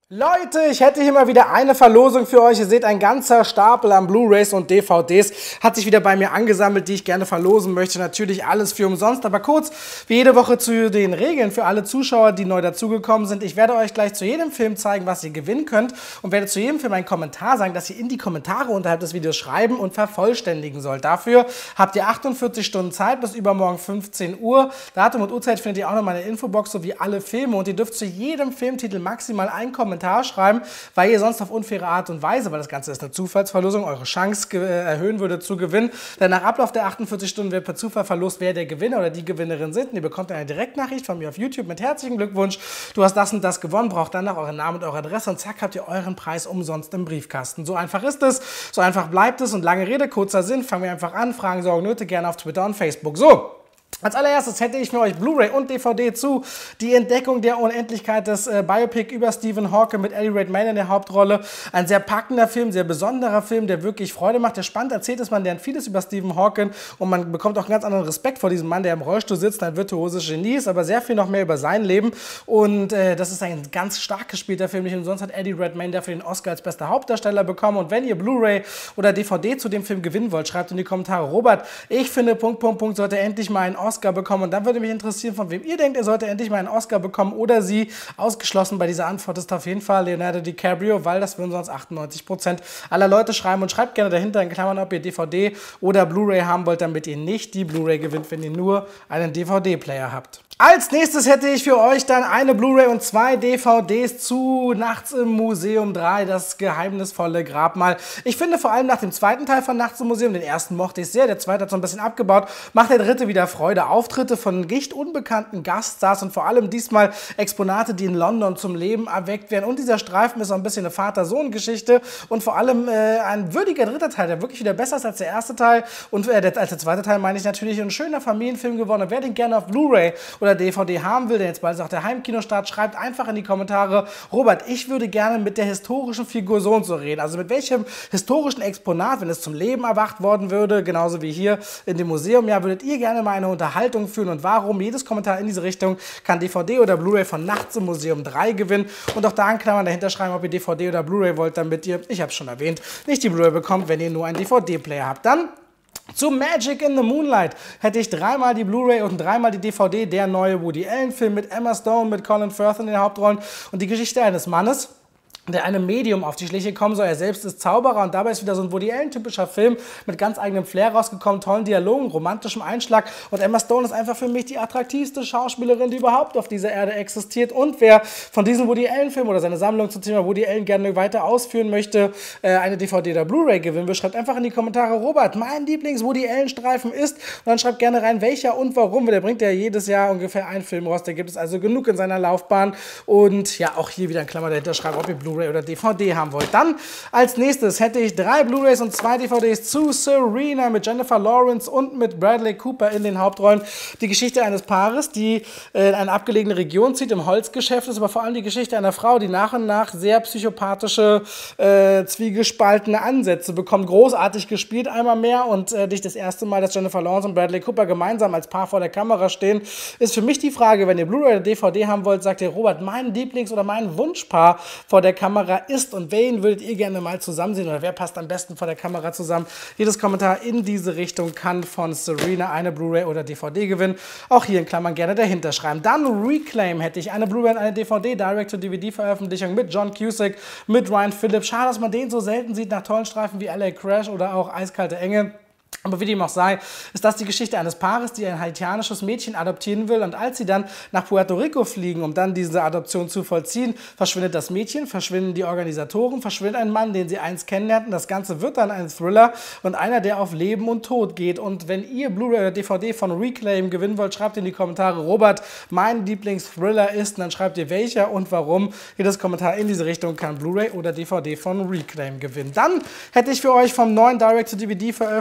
Leute, ich hätte hier mal wieder eine Verlosung für euch. Ihr seht, ein ganzer Stapel an Blu-rays und DVDs hat sich wieder bei mir angesammelt, die ich gerne verlosen möchte. Natürlich alles für umsonst, aber kurz wie jede Woche zu den Regeln für alle Zuschauer, die neu dazugekommen sind. Ich werde euch gleich zu jedem Film zeigen, was ihr gewinnen könnt und werde zu jedem Film einen Kommentar sagen, dass ihr in die Kommentare unterhalb des Videos schreiben und vervollständigen sollt. Dafür habt ihr 48 Stunden Zeit bis übermorgen 15 Uhr. Datum und Uhrzeit findet ihr auch noch in meiner Infobox sowie alle Filme und ihr dürft zu jedem Filmtitel maximal einen Kommentar schreiben, weil ihr sonst auf unfaire Art und Weise, weil das Ganze ist eine Zufallsverlosung, eure Chance erhöhen würde zu gewinnen. Denn nach Ablauf der 48 Stunden wird per Zufall verlost, wer der Gewinner oder die Gewinnerin sind. Und ihr bekommt eine Direktnachricht von mir auf YouTube mit herzlichen Glückwunsch. Du hast das und das gewonnen, braucht dann noch euren Namen und eure Adresse und zack, habt ihr euren Preis umsonst im Briefkasten. So einfach ist es, so einfach bleibt es und lange Rede, kurzer Sinn, fangen wir einfach an. Fragen, Sorgen, Nöte gerne auf Twitter und Facebook. So. Als allererstes hätte ich für euch Blu-ray und DVD zu Die Entdeckung der Unendlichkeit, des Biopic über Stephen Hawking mit Eddie Redmayne in der Hauptrolle. Ein sehr packender Film, sehr besonderer Film, der wirklich Freude macht, der spannend erzählt ist. Man lernt vieles über Stephen Hawking und man bekommt auch einen ganz anderen Respekt vor diesem Mann, der im Rollstuhl sitzt, ein virtuoses Genie ist, aber sehr viel noch mehr über sein Leben. Und das ist ein ganz stark gespielter Film. Nicht umsonst hat Eddie Redmayne dafür den Oscar als bester Hauptdarsteller bekommen. Und wenn ihr Blu-ray oder DVD zu dem Film gewinnen wollt, schreibt in die Kommentare, Robert, ich finde, ... sollte endlich mal einen Oscar bekommen. Und dann würde mich interessieren, von wem ihr denkt, er sollte endlich mal einen Oscar bekommen oder sie. Ausgeschlossen bei dieser Antwort ist auf jeden Fall Leonardo DiCaprio, weil das würden sonst 98% aller Leute schreiben. Und schreibt gerne dahinter in Klammern, ob ihr DVD oder Blu-ray haben wollt, damit ihr nicht die Blu-ray gewinnt, wenn ihr nur einen DVD-Player habt. Als nächstes hätte ich für euch dann eine Blu-ray und 2 DVDs zu Nachts im Museum 3, das geheimnisvolle Grabmal. Ich finde vor allem nach dem zweiten Teil von Nachts im Museum, den ersten mochte ich sehr, der zweite hat so ein bisschen abgebaut, macht der dritte wieder Freude. Auftritte von nicht unbekannten Gaststars und vor allem diesmal Exponate, die in London zum Leben erweckt werden. Und dieser Streifen ist so ein bisschen eine Vater-Sohn-Geschichte und vor allem ein würdiger dritter Teil, der wirklich wieder besser ist als der erste Teil. Und als der zweite Teil meine ich natürlich ein schöner Familienfilm geworden. Und wer den gerne auf Blu-ray oder DVD haben will, denn jetzt bald ist auch der Heimkinostart, schreibt einfach in die Kommentare, Robert, ich würde gerne mit der historischen Figur so und so reden. Also mit welchem historischen Exponat, wenn es zum Leben erwacht worden würde, genauso wie hier in dem Museum, ja, würdet ihr gerne mal eine Unterhaltung führen und warum? Jedes Kommentar in diese Richtung kann DVD oder Blu-ray von Nachts im Museum 3 gewinnen und auch da in Klammern dahinter schreiben, ob ihr DVD oder Blu-ray wollt, damit ihr, ich habe es schon erwähnt, nicht die Blu-ray bekommt, wenn ihr nur einen DVD-Player habt. Dann zu Magic in the Moonlight hätte ich dreimal die Blu-ray und dreimal die DVD, der neue Woody Allen-Film mit Emma Stone, mit Colin Firth in den Hauptrollen und die Geschichte eines Mannes, der einem Medium auf die Schliche kommen soll. Er selbst ist Zauberer und dabei ist wieder so ein Woody Allen-typischer Film mit ganz eigenem Flair rausgekommen, tollen Dialogen, romantischem Einschlag und Emma Stone ist einfach für mich die attraktivste Schauspielerin, die überhaupt auf dieser Erde existiert und wer von diesem Woody Allen-Film oder seine Sammlung zum Thema Woody Allen gerne weiter ausführen möchte, eine DVD oder Blu-ray gewinnen will, schreibt einfach in die Kommentare, Robert, mein Lieblings-Woody Allen-Streifen ist und dann schreibt gerne rein, welcher und warum, weil der bringt ja jedes Jahr ungefähr einen Film raus, der gibt es also genug in seiner Laufbahn und ja, auch hier wieder in Klammer dahinter schreiben, ob ihr Blu-ray oder DVD haben wollt. Dann als nächstes hätte ich 3 Blu-rays und 2 DVDs zu Serena mit Jennifer Lawrence und mit Bradley Cooper in den Hauptrollen. Die Geschichte eines Paares, die in eine abgelegene Region zieht, im Holzgeschäft ist, aber vor allem die Geschichte einer Frau, die nach und nach sehr psychopathische, zwiegespaltene Ansätze bekommt. Großartig gespielt einmal mehr und nicht das erste Mal, dass Jennifer Lawrence und Bradley Cooper gemeinsam als Paar vor der Kamera stehen, ist für mich die Frage, wenn ihr Blu-ray oder DVD haben wollt, sagt ihr, Robert, mein Lieblings- oder mein Wunschpaar vor der Kamera ist und wen würdet ihr gerne mal zusammen sehen oder wer passt am besten vor der Kamera zusammen? Jedes Kommentar in diese Richtung kann von Serena eine Blu-ray oder DVD gewinnen. Auch hier in Klammern gerne dahinter schreiben. Dann Reclaim hätte ich eine Blu-ray und eine DVD, Direct-to-DVD-Veröffentlichung mit John Cusack, mit Ryan Phillips. Schade, dass man den so selten sieht nach tollen Streifen wie LA Crash oder auch Eiskalte Enge. Aber wie dem auch sei, ist das die Geschichte eines Paares, die ein haitianisches Mädchen adoptieren will und als sie dann nach Puerto Rico fliegen, um dann diese Adoption zu vollziehen, verschwindet das Mädchen, verschwinden die Organisatoren, verschwindet ein Mann, den sie einst kennenlernten. Das Ganze wird dann ein Thriller und einer, der auf Leben und Tod geht. Und wenn ihr Blu-ray oder DVD von Reclaim gewinnen wollt, schreibt in die Kommentare, Robert, mein Lieblings-Thriller ist, und dann schreibt ihr welcher und warum. Jedes Kommentar in diese Richtung kann Blu-ray oder DVD von Reclaim gewinnen. Dann hätte ich für euch vom neuen Direct-to-DVD veröffentlichten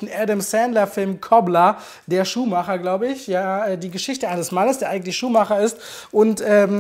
berühmt-berüchtigten Adam Sandler-Film Cobbler, der Schuhmacher, glaube ich. Ja, die Geschichte eines Mannes, der eigentlich Schuhmacher ist und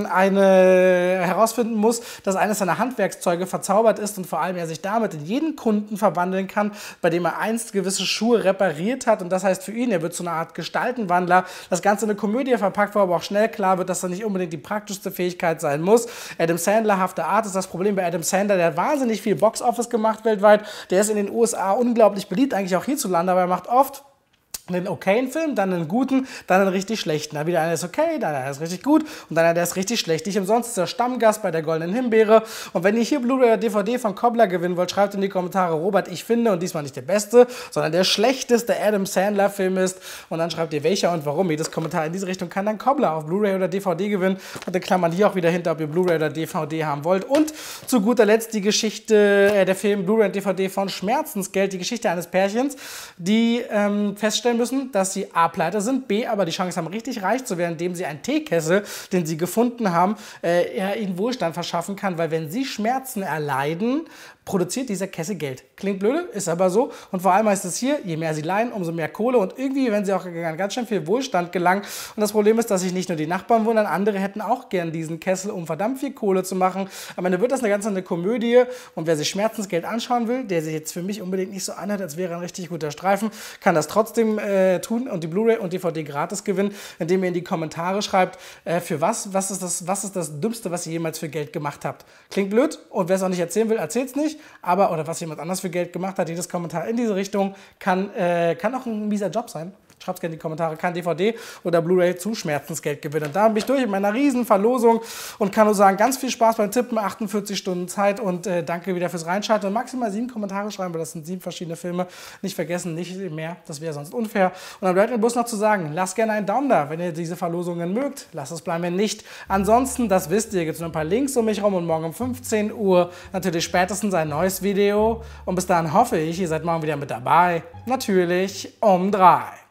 herausfinden muss, dass eines seiner Handwerkszeuge verzaubert ist und vor allem er sich damit in jeden Kunden verwandeln kann, bei dem er einst gewisse Schuhe repariert hat. Und das heißt für ihn, er wird zu einer Art Gestaltenwandler. Das Ganze in eine Komödie verpackt, wo aber auch schnell klar wird, dass das nicht unbedingt die praktischste Fähigkeit sein muss. Adam Sandler-hafte Art ist das Problem bei Adam Sandler. Der hat wahnsinnig viel Box-Office gemacht weltweit. Der ist in den USA unglaublich beliebt, eigentlich auch hierzulande, aber er macht oft einen okayen Film, dann einen guten, dann einen richtig schlechten. Dann wieder einer ist okay, dann einer ist richtig gut und dann einer, der ist richtig schlecht. Nicht umsonst ist er Stammgast bei der Goldenen Himbeere. Und wenn ihr hier Blu-ray oder DVD von Cobbler gewinnen wollt, schreibt in die Kommentare, Robert, ich finde, und diesmal nicht der beste, sondern der schlechteste Adam Sandler-Film ist. Und dann schreibt ihr welcher und warum. Jedes Kommentar in diese Richtung kann dann Cobbler auf Blu-ray oder DVD gewinnen. Und dann klammern hier auch wieder hinter, ob ihr Blu-ray oder DVD haben wollt. Und zu guter Letzt die Geschichte, der Film Blu-ray und DVD von Schmerzensgeld, die Geschichte eines Pärchens, die feststellen müssen, dass sie A, pleite sind, B, aber die Chance haben, richtig reich zu werden, indem sie einen Teekessel, den sie gefunden haben, ihnen Wohlstand verschaffen kann, weil wenn sie Schmerzen erleiden, produziert dieser Kessel Geld. Klingt blöde, ist aber so. Und vor allem heißt es hier, je mehr sie leihen, umso mehr Kohle. Und irgendwie werden sie auch an ganz schön viel Wohlstand gelangen. Und das Problem ist, dass sich nicht nur die Nachbarn wundern, andere hätten auch gern diesen Kessel, um verdammt viel Kohle zu machen. Am Ende wird das eine Komödie. Und wer sich Schmerzensgeld anschauen will, der sich jetzt für mich unbedingt nicht so anhört, als wäre ein richtig guter Streifen, kann das trotzdem tun und die Blu-ray und DVD gratis gewinnen, indem ihr in die Kommentare schreibt, für was ist das Dümmste, was ihr jemals für Geld gemacht habt. Klingt blöd und wer es auch nicht erzählen will, erzählt es nicht. Aber, oder was jemand anders für Geld gemacht hat, jedes Kommentar in diese Richtung kann auch ein mieser Job sein. Schreibt es gerne in die Kommentare, kann DVD oder Blu-ray zu Schmerzensgeld gewinnen. Und da bin ich durch in meiner riesen Verlosung und kann nur sagen, ganz viel Spaß beim Tippen, 48 Stunden Zeit und danke wieder fürs Reinschalten und maximal 7 Kommentare schreiben, weil das sind 7 verschiedene Filme. Nicht vergessen, nicht mehr, das wäre sonst unfair. Und dann bleibt mir bloß noch zu sagen, lasst gerne einen Daumen da, wenn ihr diese Verlosungen mögt. Lasst es bleiben, wenn nicht. Ansonsten, das wisst ihr, gibt es noch ein paar Links um mich rum und morgen um 15 Uhr natürlich spätestens ein neues Video. Und bis dahin hoffe ich, ihr seid morgen wieder mit dabei. Natürlich um 3.